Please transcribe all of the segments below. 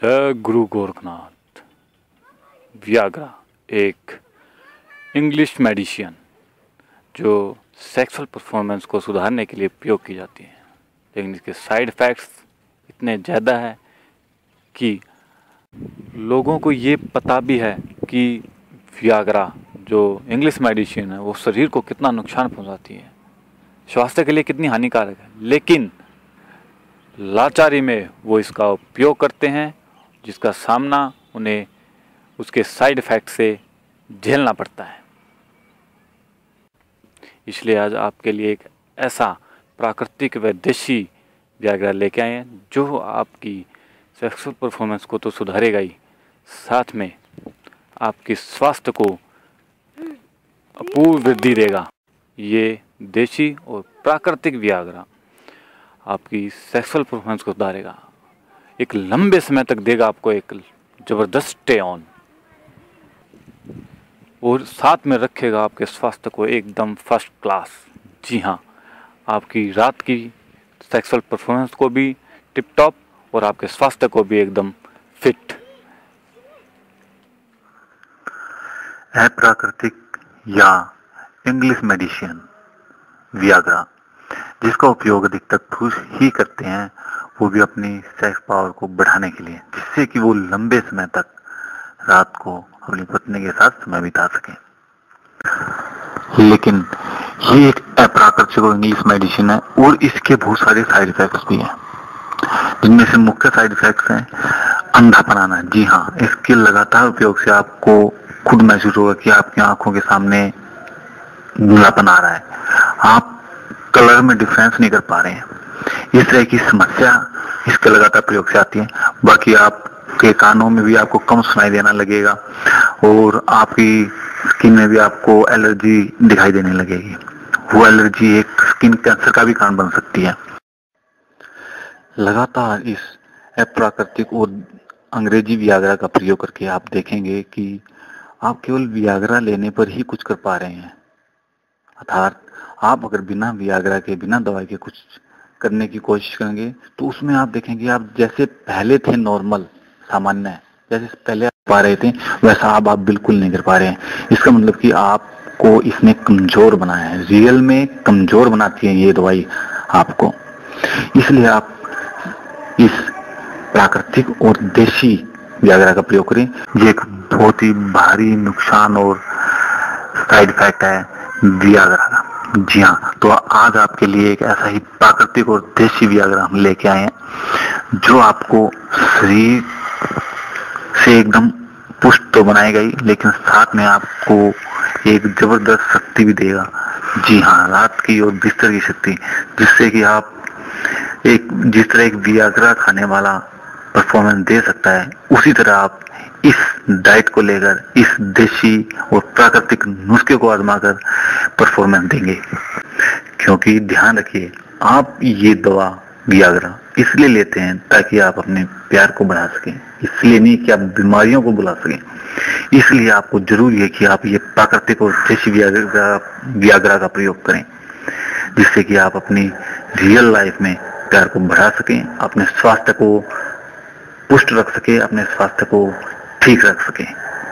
जय गुरु गोरखनाथ। वियाग्रा एक इंग्लिश मेडिसिन जो सेक्सुअल परफॉर्मेंस को सुधारने के लिए उपयोग की जाती है, लेकिन इसके साइड इफ़ेक्ट्स इतने ज़्यादा है कि लोगों को ये पता भी है कि वियाग्रा जो इंग्लिश मेडिसिन है वो शरीर को कितना नुकसान पहुंचाती है, स्वास्थ्य के लिए कितनी हानिकारक है, लेकिन लाचारी में वो इसका उपयोग करते हैं, जिसका सामना उन्हें उसके साइड इफ़ेक्ट से झेलना पड़ता है। इसलिए आज आपके लिए एक ऐसा प्राकृतिक व देशी वियाग्रा लेके आए हैं जो आपकी सेक्सुअल परफॉर्मेंस को तो सुधारेगा ही, साथ में आपके स्वास्थ्य को अपूर्व वृद्धि देगा। ये देशी और प्राकृतिक वियाग्रा आपकी सेक्सुअल परफॉर्मेंस को सुधारेगा, एक लंबे समय तक देगा आपको एक ज़बरदस्त स्टे ऑन, और साथ में रखेगा आपके स्वास्थ्य को एकदम फर्स्ट क्लास। जी हाँ, आपकी रात की सेक्सुअल परफॉर्मेंस को भी टिप टॉप और आपके स्वास्थ्य को भी एकदम फिट। है प्राकृतिक या इंग्लिश मेडिसिन वियाग्रा, जिसका उपयोग अधिकतर पुरुष ही करते हैं, वो भी अपनी सेक्स पावर को बढ़ाने के लिए, जिससे कि वो लंबे समय तक रात को अपनी पत्नी के साथ समय बिता सके। लेकिन ये एक अप्राकृतिक और इंग्लिश मेडिसिन है और इसके बहुत सारे साइड इफेक्ट्स भी हैं, जिनमें से मुख्य साइड इफेक्ट्स हैं अंधापन आना। जी हाँ, इसके लगातार उपयोग से आपको खुद महसूस होगा कि आपकी आंखों के सामने धुंधलापन आ रहा है, आप कलर में डिफरेंस नहीं कर पा रहे हैं। इस तरह की समस्या इसके लगातार प्रयोग से आती है। बाकी आपके कानों में भी आपको कम सुनाई देना लगेगा और आपकी स्किन में भी आपको एलर्जी दिखाई देने लगेगी। वो एलर्जी एक स्किन कैंसर का भी कारण बन सकती है। लगातार इस अप्राकृतिक और अंग्रेजी वियाग्रा का प्रयोग करके आप देखेंगे कि आप केवल वियाग्रा लेने पर ही कुछ कर पा रहे हैं, अर्थात आप अगर बिना वियाग्रा के, बिना दवाई के कुछ करने की कोशिश करेंगे तो उसमें आप देखेंगे आप जैसे पहले थे नॉर्मल, सामान्य, जैसे पहले आप पा रहे थे वैसा आप बिल्कुल नहीं कर पा रहे हैं। इसका मतलब कि आपको इसने कमजोर बनाया है, रियल में कमजोर बनाती है ये दवाई आपको। इसलिए आप इस प्राकृतिक और देशी वियाग्रा का प्रयोग करें। ये एक बहुत ही भारी नुकसान और साइड इफेक्ट है वियाग्रा का। जी हाँ, तो आज आपके लिए एक ऐसा ही प्राकृतिक और देशी वियाग्रा हम लेके आए हैं जो आपको शरीर से एकदम पुष्ट तो बनाएगा ही, लेकिन साथ में आपको एक जबरदस्त शक्ति भी देगा। जी हाँ, रात की और बिस्तर की शक्ति, जिससे कि आप जिस तरह एक वियाग्रा खाने वाला परफॉर्मेंस दे सकता है, उसी तरह आप इस डाइट को लेकर, इस देशी और प्राकृतिक नुस्खे को आजमाकर परफॉर्मेंस देंगे। क्योंकि ध्यान रखिए, आप ये दवा वियाग्रा इसलिए लेते हैं ताकि आप अपने प्यार को बढ़ा सकें, इसलिए नहीं कि आप बीमारियों को बुला सकें। इसलिए आपको जरूरी है कि आप ये प्राकृतिक और देशी वियाग्रा का प्रयोग करें, जिससे कि आप अपनी रियल लाइफ में प्यार को बढ़ा सकें, अपने स्वास्थ्य को पुष्ट रख सके, अपने स्वास्थ्य को ठीक रख सके।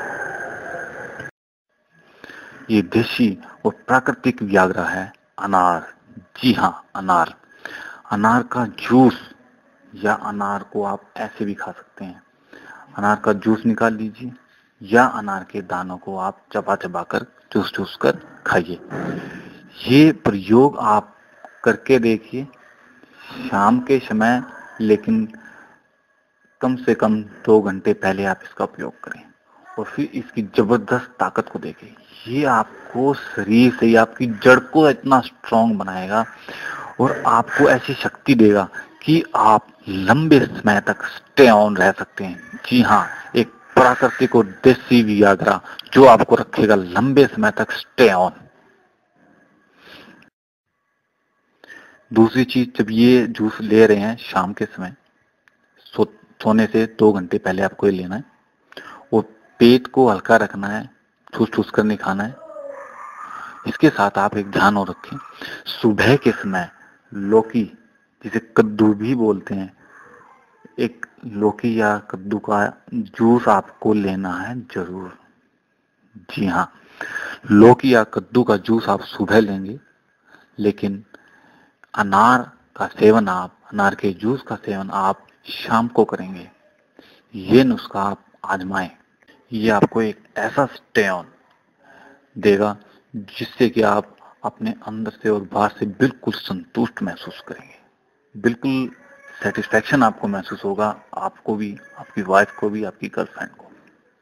ये देशी और प्राकृतिक वियाग्रा है अनार। जी हाँ, अनार, अनार का जूस, या अनार को आप ऐसे भी खा सकते हैं। अनार का जूस निकाल लीजिए या अनार के दानों को आप चबा चबा कर चूस कर खाइए। ये प्रयोग आप करके देखिए शाम के समय, लेकिन कम से कम 2 घंटे पहले आप इसका उपयोग करें और फिर इसकी जबरदस्त ताकत को देखें। ये आपको शरीर से, आपकी जड़ को इतना स्ट्रांग बनाएगा और आपको ऐसी शक्ति देगा कि आप लंबे समय तक स्टे ऑन रह सकते हैं। जी हाँ, एक प्राकृतिक और देसी वियाग्रा जो आपको रखेगा लंबे समय तक स्टे ऑन। दूसरी चीज, जब ये जूस ले रहे हैं शाम के समय, सोने से 2 घंटे पहले आपको ये लेना है और पेट को हल्का रखना है, ठूस ठूस कर नहीं खाना है। इसके साथ आप एक ध्यान और रखें, सुबह के समय लौकी, जिसे कद्दू भी बोलते हैं, एक लौकी या कद्दू का जूस आपको लेना है जरूर। जी हाँ, लौकी या कद्दू का जूस आप सुबह लेंगे, लेकिन अनार के जूस का सेवन आप शाम को करेंगे। ये नुस्खा आप आजमाएं। ये आपको एक ऐसा स्टे ऑन देगा जिससे कि आप अपने अंदर से और बाहर से बिल्कुल संतुष्ट महसूस करेंगे। बिल्कुल सेटिस्फैक्शन आपको महसूस होगा, आपको भी, आपकी वाइफ को भी, आपकी गर्लफ्रेंड को।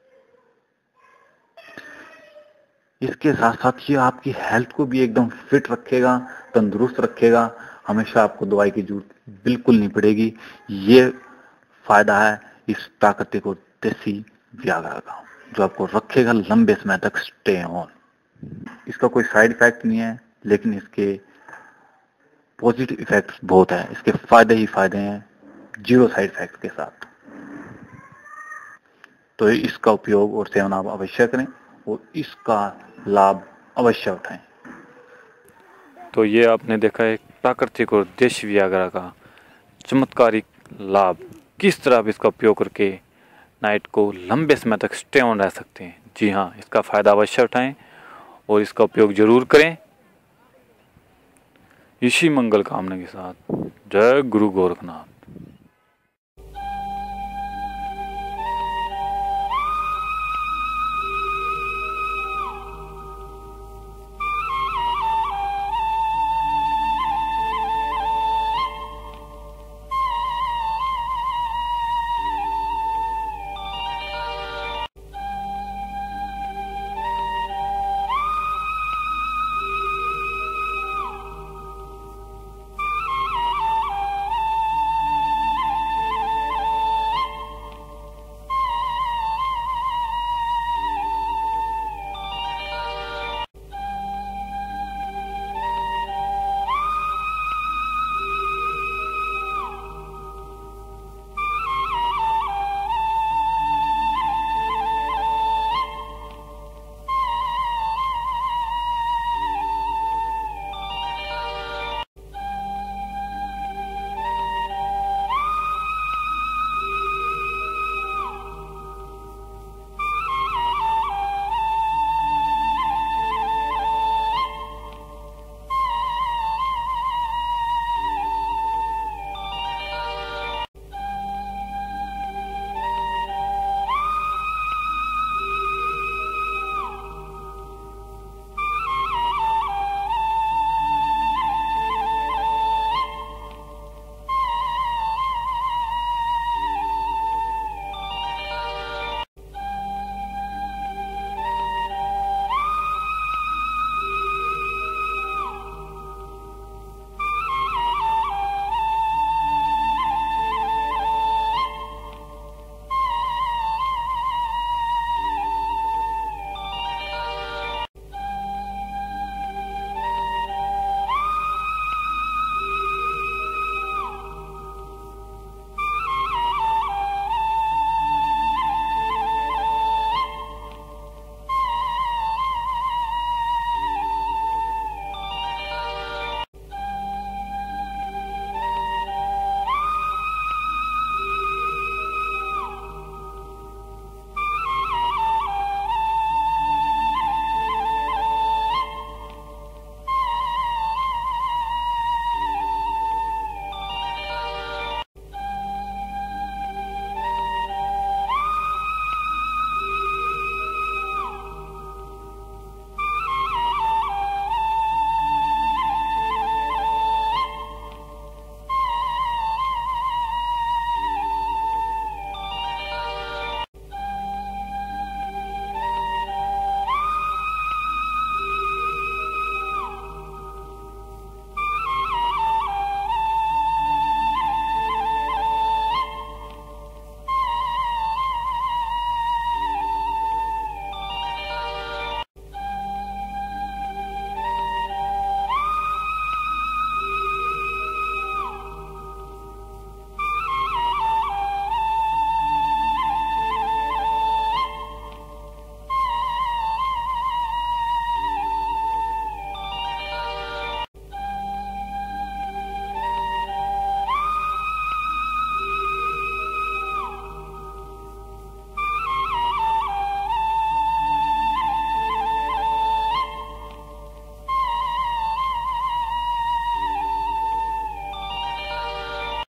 इसके साथ साथ ये आपकी हेल्थ को भी एकदम फिट रखेगा, तंदुरुस्त रखेगा। हमेशा आपको दवाई की जरूरत बिल्कुल नहीं पड़ेगी। ये फायदा है इस प्राकृतिक और देसी व्याग्रा का, जो आपको रखेगा लंबे समय तक स्टे ऑन। इसका कोई साइड इफेक्ट नहीं है, लेकिन इसके पॉजिटिव इफेक्ट्स बहुत है। इसके फायदे ही फायदे हैं, जीरो साइड इफेक्ट के साथ। तो इसका उपयोग और सेवन आप अवश्य करें और इसका लाभ अवश्य उठाएं। तो ये आपने देखा एक प्राकृतिक और देशी वियाग्रा का चमत्कारिक लाभ, किस तरह आप इसका उपयोग करके नाइट को लंबे समय तक स्टे ऑन रह सकते हैं। जी हाँ, इसका फ़ायदा अवश्य उठाएं और इसका उपयोग ज़रूर करें। इसी मंगल कामना के साथ जय गुरु गोरखनाथ।